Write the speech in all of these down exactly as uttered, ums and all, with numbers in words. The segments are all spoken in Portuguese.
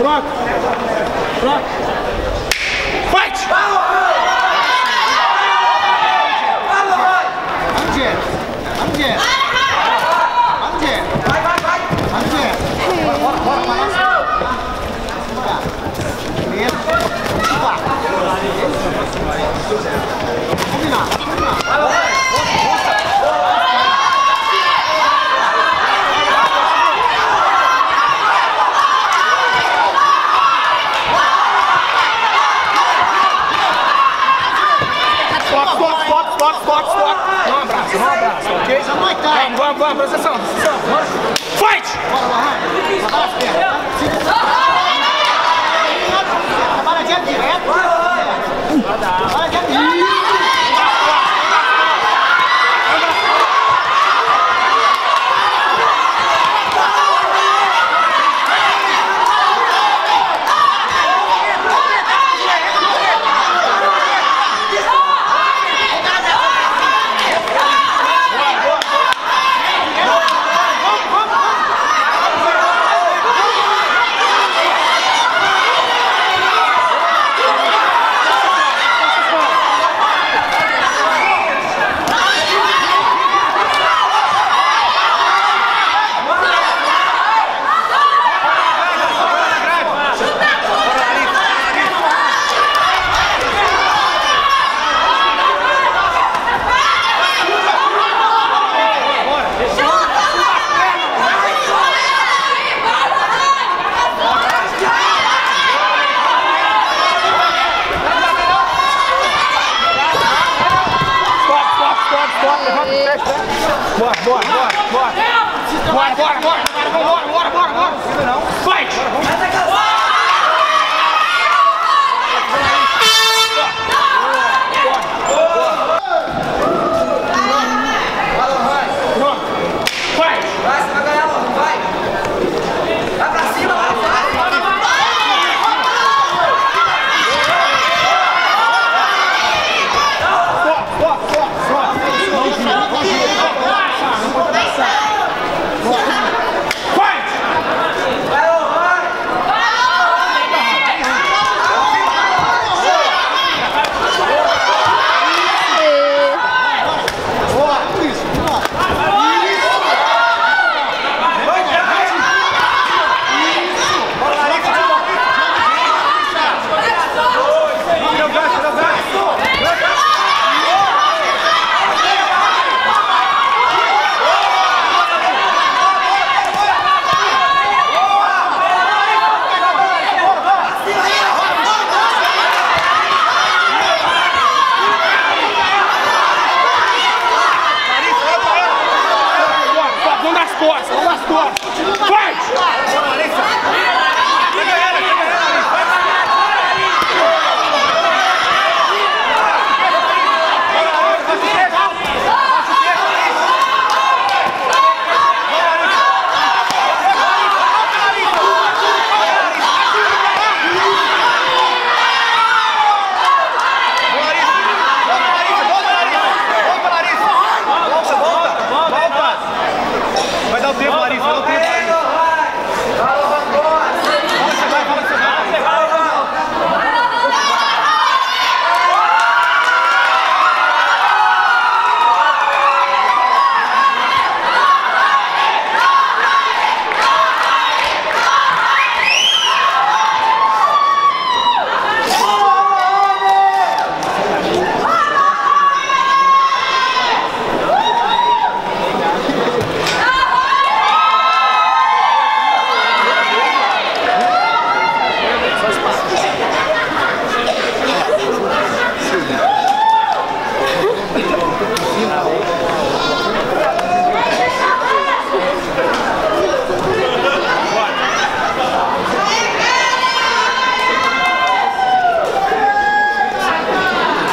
Pronto. Pronto. Fight! Vamos, Gê. Vamos, Gê. Vamos, Gê. Vai, vai, vai. Vamos, Gê. Bora, bora, bora. Mesmo. Vai. Combinar, combinar. Vai, vai. Não abraça, não abraça, ok? Vamos, vamos, vamos, presta atenção, presta atenção. Fight! Bora, bora, trabalha as pernas. Trabalha direto, direto. Trabalha direto, direto. Bora, bora, bora, bora. Bora, bora, bora, bora, bora, bora, bora. Fight! Vai, você vai ganhar, mano. Vai. Vai pra cima, vai.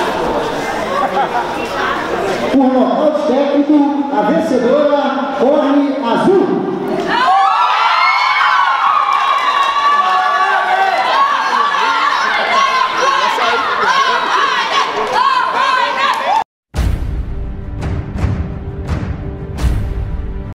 Por nocaute técnico, a vencedora,